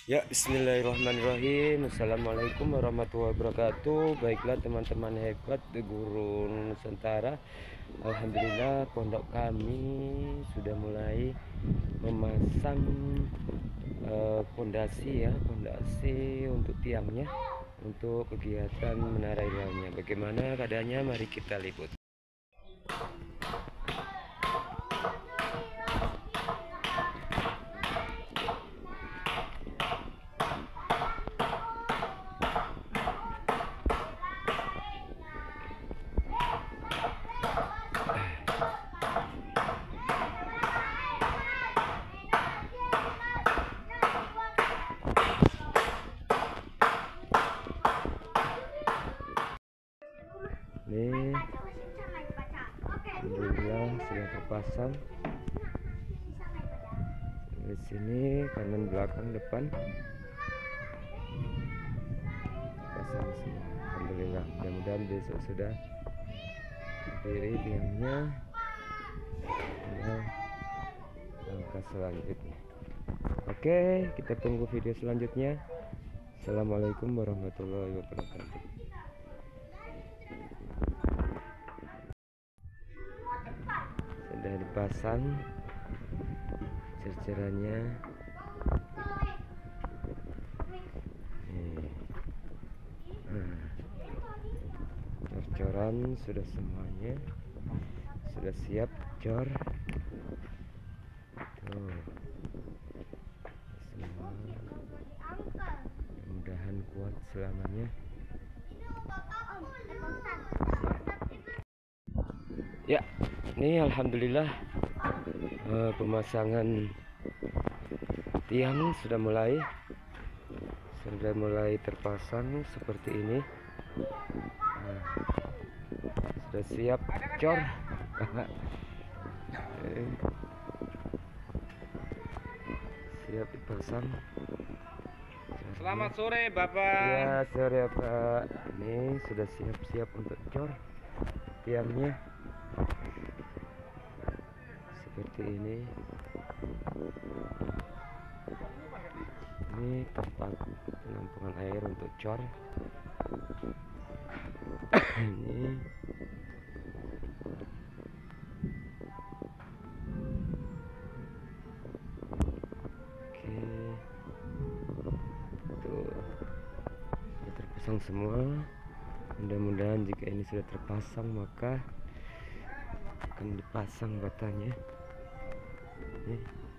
Ya, bismillahirrahmanirrahim. Assalamualaikum warahmatullahi wabarakatuh. Baiklah teman-teman hebat di Guru Nusantara. Alhamdulillah pondok kami sudah mulai memasang pondasi pondasi untuk tiangnya untuk kegiatan menara ilmunya. Bagaimana keadaannya? Mari kita lihat. Ini alhamdulillah sudah terpasang di sini, kanan belakang depan pasang semua. Alhamdulillah, mudah-mudahan besok sudah berdiri tiangnya. Nah, langkah selanjutnya. Oke, kita tunggu video selanjutnya. Assalamualaikum warahmatullahi wabarakatuh. Sudah dipasang cercerannya. Cor-coran sudah semuanya, sudah siap cor. Tuh, semua mudah-mudahan kuat selamanya. Ya, ini alhamdulillah pemasangan tiang sudah mulai terpasang seperti ini. Sudah siap cor. Siap dipasang. Selamat sore Bapak. Ya, sore Pak. Ini sudah siap-siap untuk cor tiangnya. Seperti ini. Ini tempat penampungan air untuk cor. Ini oke, tuh sudah terpasang semua. Mudah-mudahan jika ini sudah terpasang maka akan dipasang batanya. Ini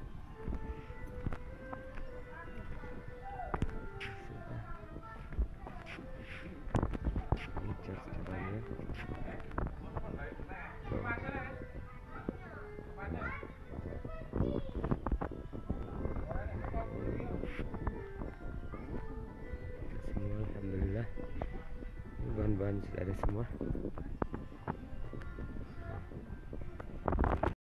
cara-caranya. Semua alhamdulillah bahan-bahan sudah ada semua.